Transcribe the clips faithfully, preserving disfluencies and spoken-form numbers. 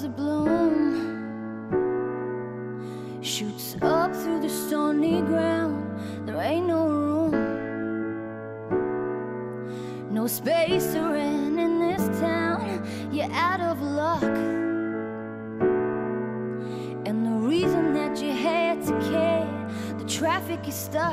that bloom shoots up through the stony ground. There ain't no room, no space to rent in this town. You're out of luck, and the reason that you had to care, the traffic is stuck,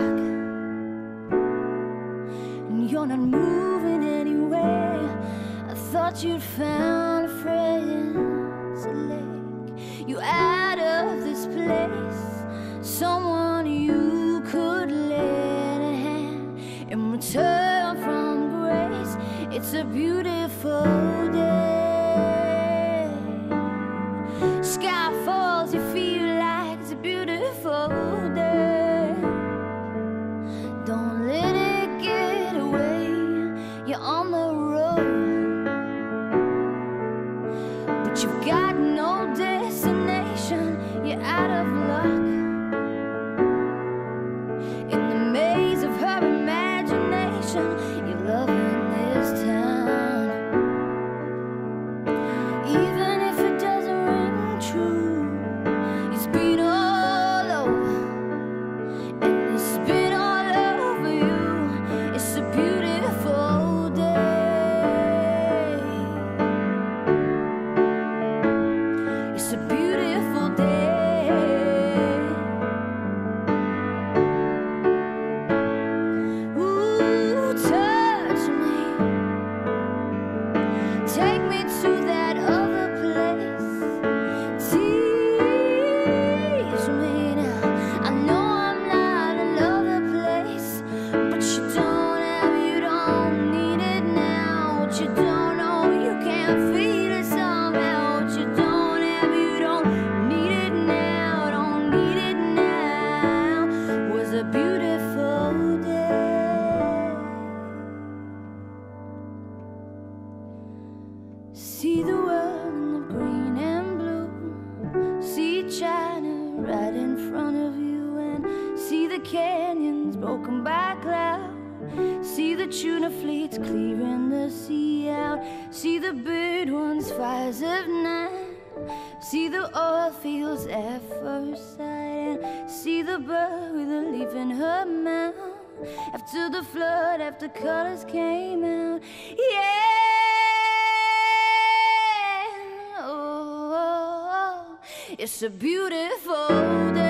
and you're not moving anywhere. I thought you'd found a friend to lake you out of this place, someone you could lend a hand in return from grace. It's a beautiful day. Sky falls, you feel like it's a beautiful day. Don't let it get away. You're on the road, but you've got no destination. You're out of luck. In the maze of her imagination, you're loving this town. Even if it doesn't ring true, it's been all over, and it's been all over you. It's a beautiful day. It's a beautiful day. Ooh, touch me, take me to that other place. Tease me now. I know I'm not another place, but you don't have, you don't need it now. What you don't know, you can't feel it somehow. What you don't have, you don't need it now. Don't need it now. Was a beautiful day. See the world in the green and blue. See China right in front of you, and see the canyons broken by cloud. See the tuna fleets clearing the sea out. See the bird ones, fires of night. See the oil fields at first sight, and see the bird with a leaf in her mouth. After the flood, after colors came out. Yeah. Oh, it's a beautiful day.